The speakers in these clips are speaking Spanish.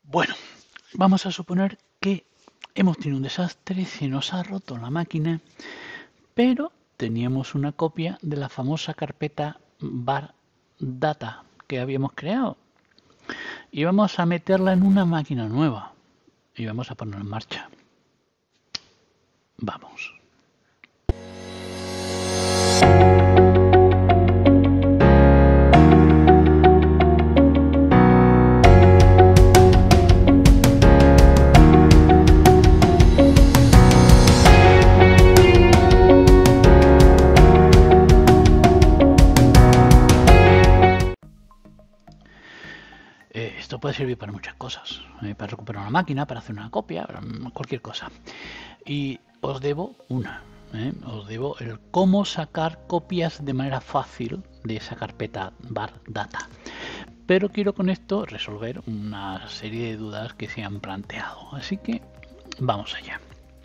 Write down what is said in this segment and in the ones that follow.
Bueno, vamos a suponer que hemos tenido un desastre, se nos ha roto la máquina, pero teníamos una copia de la famosa carpeta var data que habíamos creado y vamos a meterla en una máquina nueva y vamos a ponerla en marcha. Vamos. Esto puede servir para muchas cosas, para recuperar una máquina, para hacer una copia, cualquier cosa. Y os debo os debo el cómo sacar copias de manera fácil de esa carpeta var data. Pero quiero con esto resolver una serie de dudas que se han planteado. Así que vamos allá.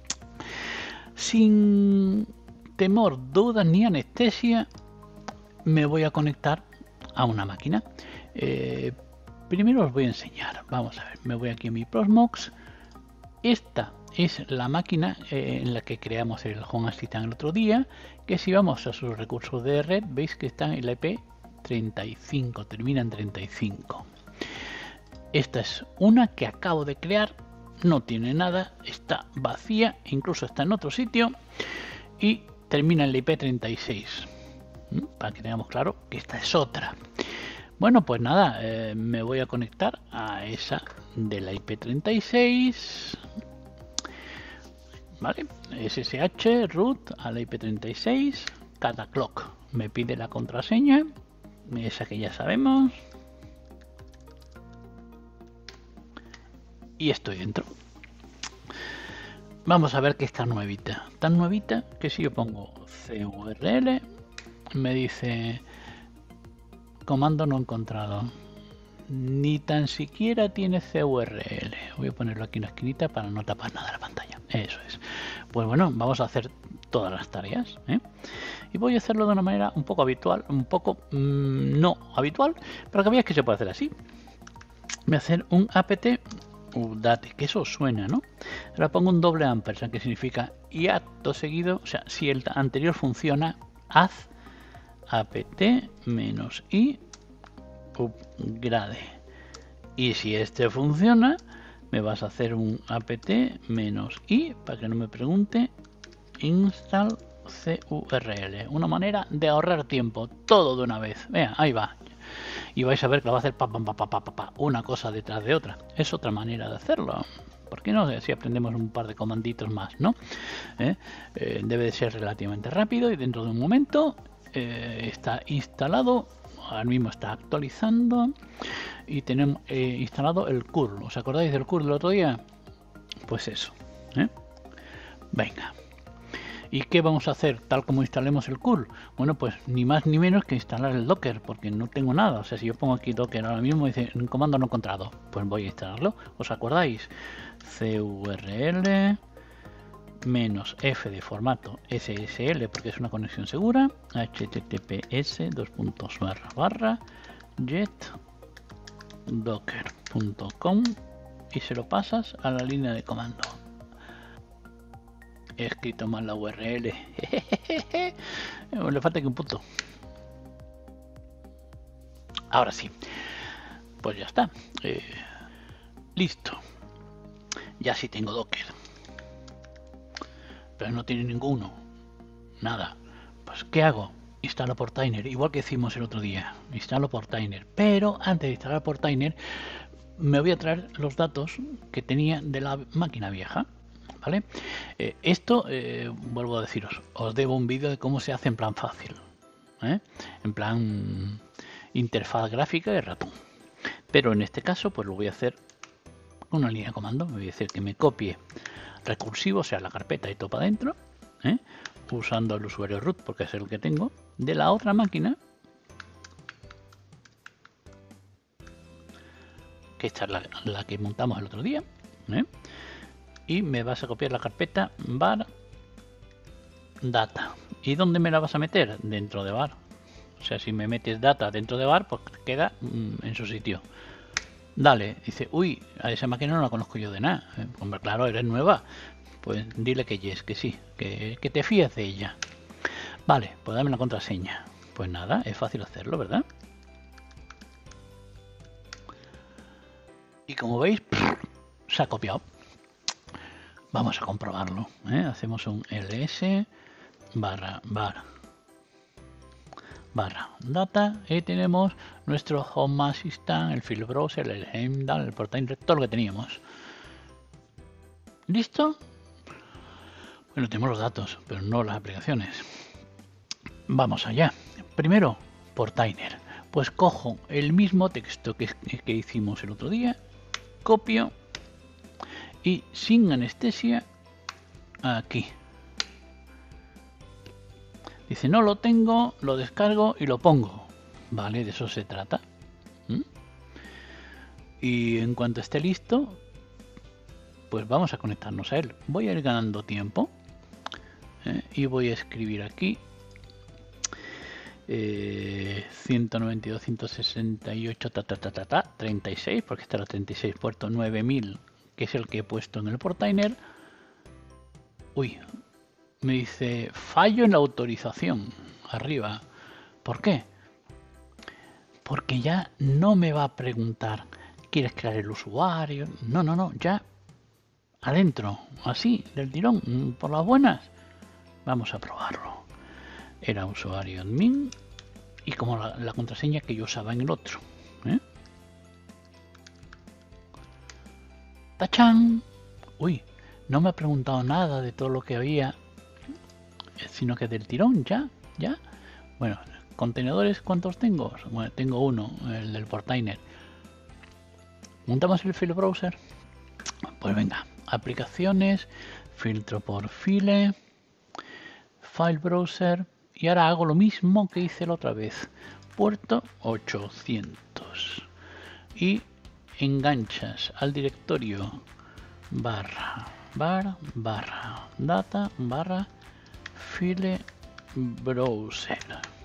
Sin temor, dudas ni anestesia, me voy a conectar a una máquina. Primero os voy a enseñar. Vamos a ver, me voy aquí a mi Proxmox. Esta es la máquina en la que creamos el Home Assistant el otro día, que si vamos a sus recursos de red, veis que está en la IP 35, termina en 35. Esta es una que acabo de crear, no tiene nada, está vacía, incluso está en otro sitio y termina en la IP 36. Para que tengamos claro que esta es otra. Bueno, pues nada, me voy a conectar a esa de la IP 36. Vale, SSH root a la IP 36, cataclock. Me pide la contraseña, esa que ya sabemos. Y estoy dentro. Vamos a ver que está nuevita. Tan nuevita que si yo pongo CURL, me dice comando no encontrado. Ni tan siquiera tiene CURL. Voy a ponerlo aquí en la esquinita para no tapar nada la pantalla. Eso es. Pues bueno, vamos a hacer todas las tareas. Y voy a hacerlo de una manera un poco habitual, un poco no habitual, pero que veáis que se puede hacer así. Voy a hacer un apt update, que eso suena, ¿no? Ahora pongo un doble ampersand, que significa y acto seguido, o sea, si el anterior funciona, haz apt-i upgrade. Y si este funciona, me vas a hacer un apt-i para que no me pregunte install curl. Una manera de ahorrar tiempo, todo de una vez. Vea, ahí va. Y vais a ver que lo va a hacer una cosa detrás de otra. Es otra manera de hacerlo. ¿Por qué no? Si aprendemos un par de comanditos más, ¿no? Debe de ser relativamente rápido y dentro de un momento está instalado. Ahora mismo está actualizando y tenemos instalado el curl. ¿Os acordáis del curl del otro día? Pues eso. Venga. ¿Y qué vamos a hacer tal como instalemos el curl? Bueno, pues ni más ni menos que instalar el Docker, porque no tengo nada. O sea, si yo pongo aquí Docker ahora mismo, dice un comando no encontrado, pues voy a instalarlo. ¿Os acordáis? CURL -f de formato SSL, porque es una conexión segura, https getdocker.com y se lo pasas a la línea de comando. He escrito mal la URL. Le falta que un punto. Ahora sí. Pues ya está. Listo. Ya sí tengo Docker. Pero no tiene ninguno. Nada. Pues ¿qué hago? Instalo Portainer. Igual que hicimos el otro día. Instalo Portainer. Pero antes de instalar Portainer, me voy a traer los datos que tenía de la máquina vieja. ¿Vale? Esto, vuelvo a deciros, os debo un vídeo de cómo se hace en plan fácil, en plan interfaz gráfica de ratón. Pero en este caso, pues lo voy a hacer con una línea de comando. Me voy a decir que me copie recursivo, o sea, la carpeta y todo para adentro, usando el usuario root, porque es el que tengo, de la otra máquina, que esta es la que montamos el otro día, y me vas a copiar la carpeta var data. ¿Y dónde me la vas a meter? Dentro de var. O sea, si me metes data dentro de var, pues queda en su sitio. Dale, dice, uy, a esa máquina no la conozco yo de nada. Hombre, claro, eres nueva. Pues dile que yes, que sí, que te fíes de ella. Vale, pues dame la contraseña. Pues nada, es fácil hacerlo, ¿verdad? Y como veis, se ha copiado. Vamos a comprobarlo. Hacemos un ls barra data y tenemos nuestro Home Assistant, el Field Browser, el Heimdall, el Portainer, todo lo que teníamos. ¿Listo? Bueno, tenemos los datos, pero no las aplicaciones. Vamos allá. Primero, Portainer. Pues cojo el mismo texto que hicimos el otro día, copio y sin anestesia aquí. Dice, no lo tengo, lo descargo y lo pongo. Vale, de eso se trata. Y en cuanto esté listo, pues vamos a conectarnos a él. Voy a ir ganando tiempo y voy a escribir aquí 192, 168, 36, porque está la 36 puerto 9000, que es el que he puesto en el Portainer. Uy, me dice fallo en la autorización arriba. ¿Por qué? Porque ya no me va a preguntar ¿quieres crear el usuario? No, ya adentro, así, del tirón, por las buenas. Vamos a probarlo. Era usuario admin y como la contraseña que yo usaba en el otro. ¡Tachán! Uy, no me ha preguntado nada de todo lo que había, sino que del tirón, ya. Bueno, contenedores, ¿cuántos tengo? Bueno, tengo uno, el del Portainer. ¿Montamos el file browser? Pues venga, aplicaciones, filtro por file, file browser, y ahora hago lo mismo que hice la otra vez, puerto 800 y enganchas al directorio barra data barra file browser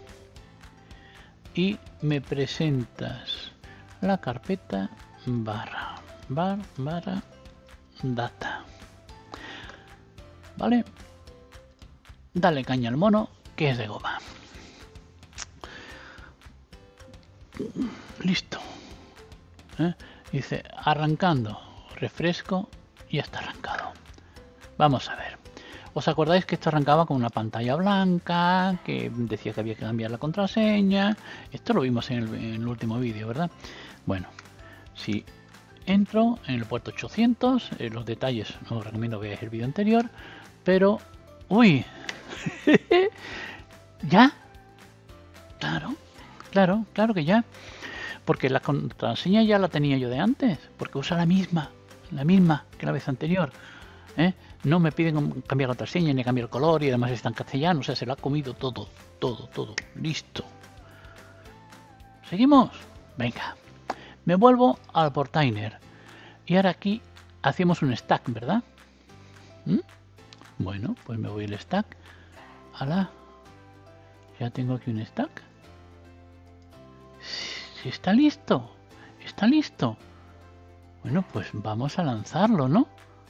y me presentas la carpeta barra data. Vale, dale caña al mono que es de goma. Listo. Dice arrancando, refresco y ya está arrancado. Vamos a ver. ¿Os acordáis que esto arrancaba con una pantalla blanca que decía que había que cambiar la contraseña? Esto lo vimos en el último vídeo, ¿verdad? Bueno, si entro en el puerto 800, los detalles os recomiendo que veáis el vídeo anterior, pero ¡uy! ¿Ya? Claro que ya. Porque la contraseña ya la tenía yo de antes, porque usa la misma que la vez anterior. No me piden cambiar la contraseña ni cambiar el color y además está en castellano, o sea, se lo ha comido todo. Listo. ¿Seguimos? Venga. Me vuelvo al Portainer. Y ahora aquí hacemos un stack, ¿verdad? Bueno, pues me voy al stack. ¡Hala! Ya tengo aquí un stack. Sí, está listo. Bueno, pues vamos a lanzarlo, ¿no?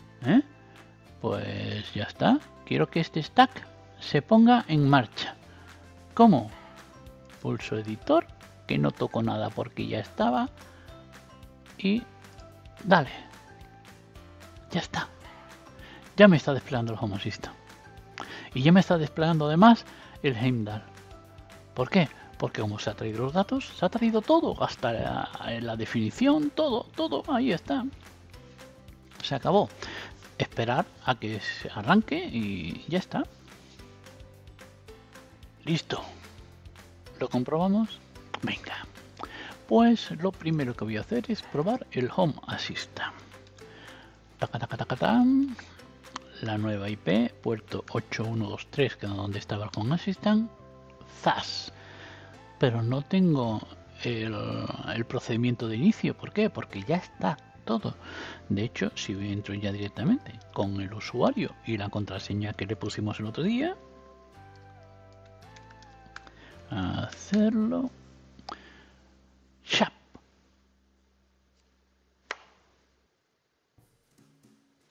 Pues ya está. Quiero que este stack se ponga en marcha. ¿Cómo? Pulso editor, que no toco nada porque ya estaba. Y dale. Ya está. Ya me está desplegando el Home Assistant. Y ya me está desplegando además el Heimdall. ¿Por qué? Porque como se ha traído los datos, se ha traído todo, hasta la definición, todo, ahí está. Se acabó. Esperar a que se arranque y ya está. Listo. ¿Lo comprobamos? Venga. Pues lo primero que voy a hacer es probar el Home Assistant. La nueva IP, puerto 8123, que es donde estaba el Home Assistant. ¡Zas! Pero no tengo el procedimiento de inicio. ¿Por qué? Porque ya está todo. De hecho, si entro ya directamente con el usuario y la contraseña que le pusimos el otro día, hacerlo. ¡Chap!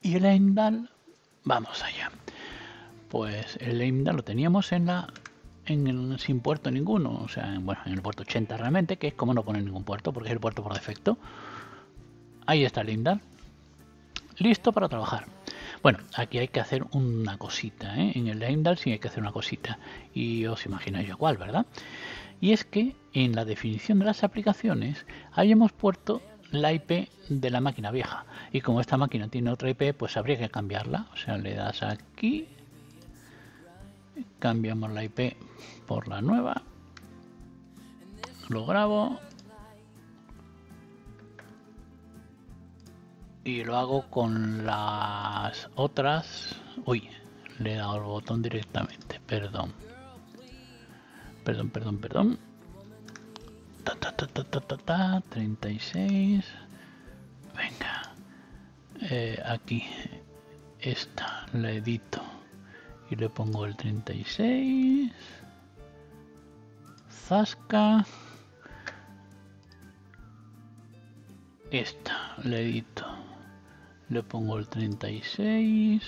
Y el Heimdall, vamos allá. Pues el Heimdall lo teníamos sin puerto ninguno, o sea, bueno, en el puerto 80 realmente, que es como no poner ningún puerto, porque es el puerto por defecto. Ahí está el Heimdall, listo para trabajar. Bueno, aquí hay que hacer una cosita, ¿eh? En el Heimdall sí hay que hacer una cosita, y os imagináis yo cuál, ¿verdad? Y es que en la definición de las aplicaciones hayamos puesto la IP de la máquina vieja, y como esta máquina tiene otra IP, pues habría que cambiarla. O sea, le das aquí, cambiamos la IP por la nueva, lo grabo y lo hago con las otras. Uy, le he dado el botón directamente, perdón. Ta, ta, ta, ta, ta, ta, ta, 36. Venga, aquí esta la edito y le pongo el 36. Zasca. Esta la edito, le pongo el 36.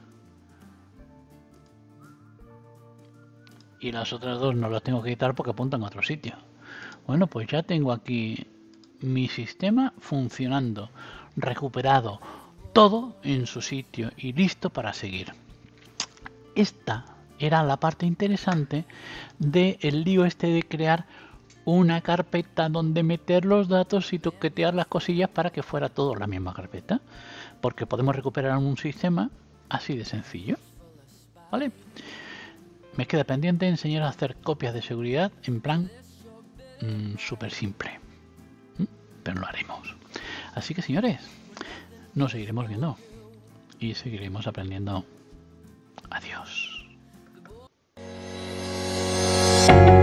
Y las otras dos no las tengo que quitar porque apuntan a otro sitio. Bueno, pues ya tengo aquí mi sistema funcionando, recuperado, todo en su sitio y listo para seguir. Esta era la parte interesante del lío este de crear una carpeta donde meter los datos y toquetear las cosillas para que fuera todo la misma carpeta, porque podemos recuperar un sistema así de sencillo, ¿vale? Me queda pendiente enseñar a hacer copias de seguridad en plan súper simple, pero lo haremos. Así que, señores, nos seguiremos viendo y seguiremos aprendiendo. Adiós.